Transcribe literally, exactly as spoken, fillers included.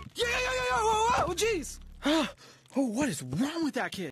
Yeah, yeah, yeah, yeah, whoa, whoa, jeez. Oh, what is wrong with that kid?